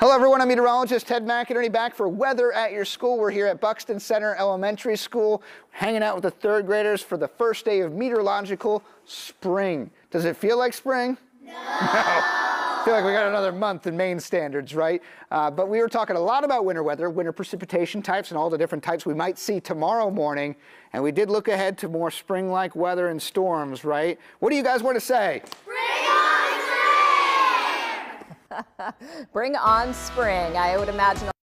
Hello everyone, I'm meteorologist Ted McInerney back for weather at your school. We're here at Buxton Center Elementary School, hanging out with the third graders for the first day of meteorological spring. Does it feel like spring? No. I feel like we got another month in Maine standards, right? But we were talking a lot about winter weather, winter precipitation types, and all the different types we might see tomorrow morning. And we did look ahead to more spring-like weather and storms, right? What do you guys want to say? Bring on spring! I would imagine